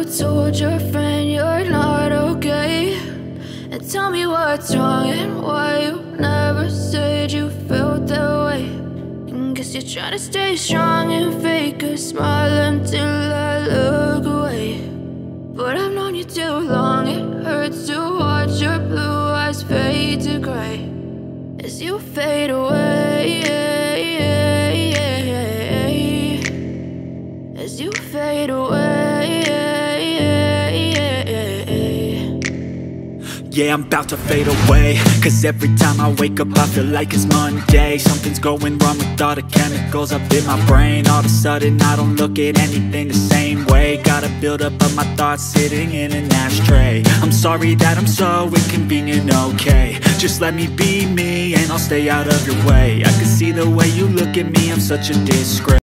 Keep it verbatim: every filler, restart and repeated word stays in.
told your friend you're not okay? And tell me what's wrong and why you never said you felt that way. And guess you're trying to stay strong and fake a smile until I look away. But I've known you too long, it hurts to watch your blue eyes fade to gray as you fade away, as you fade away. Yeah, I'm about to fade away, cause every time I wake up I feel like it's Monday. Something's going wrong with all the chemicals up in my brain. All of a sudden I don't look at anything the same way. Gotta build up of my thoughts sitting in an ashtray. I'm sorry that I'm so inconvenient, okay? Just let me be me and I'll stay out of your way. I can see the way you look at me, I'm such a disgrace.